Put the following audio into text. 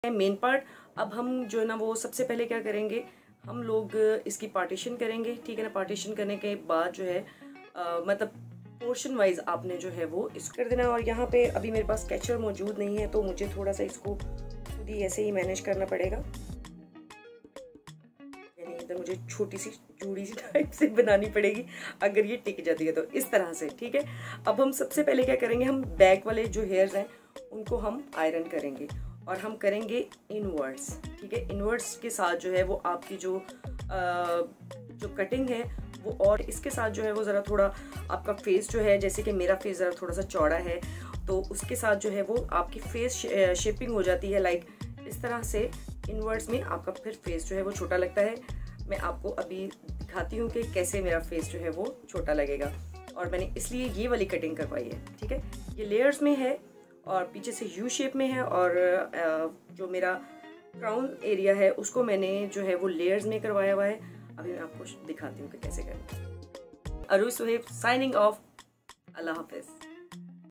Main part. अब हम जो है ना वो सबसे पहले क्या करेंगे, हम लोग इसकी पार्टीशन करेंगे, ठीक है ना। पार्टीशन करने के बाद जो है मतलब पोर्शन वाइज आपने जो है वो इसको कर देना। और यहाँ पे अभी मेरे पास स्केचर मौजूद नहीं है तो मुझे थोड़ा सा इसको खुद ही ऐसे ही मैनेज करना पड़ेगा, यानी इधर मुझे छोटी सी चूड़ी सी टाइप से बनानी पड़ेगी अगर ये टिक जाती है तो इस तरह से, ठीक है। अब हम सबसे पहले क्या करेंगे, हम बैक वाले जो हेयर्स हैं उनको हम आयरन करेंगे और हम करेंगे इनवर्ड्स, ठीक है। इनवर्ड्स के साथ जो है वो आपकी जो कटिंग है वो, और इसके साथ जो है वो ज़रा थोड़ा आपका फेस जो है, जैसे कि मेरा फेस ज़रा थोड़ा सा चौड़ा है तो उसके साथ जो है वो आपकी फेस शेपिंग हो जाती है लाइक इस तरह से। इनवर्ड्स में आपका फिर फेस जो है वो छोटा लगता है। मैं आपको अभी दिखाती हूँ कि कैसे मेरा फेस जो है वो छोटा लगेगा, और मैंने इसलिए ये वाली कटिंग करवाई है, ठीक है। ये लेयर्स में है और पीछे से यू शेप में है, और जो मेरा क्राउन एरिया है उसको मैंने जो है वो लेयर्स में करवाया हुआ है। अभी मैं आपको दिखाती हूँ कि कैसे करना है। Arooj Suhaib signing off. अल्लाह हाफिज।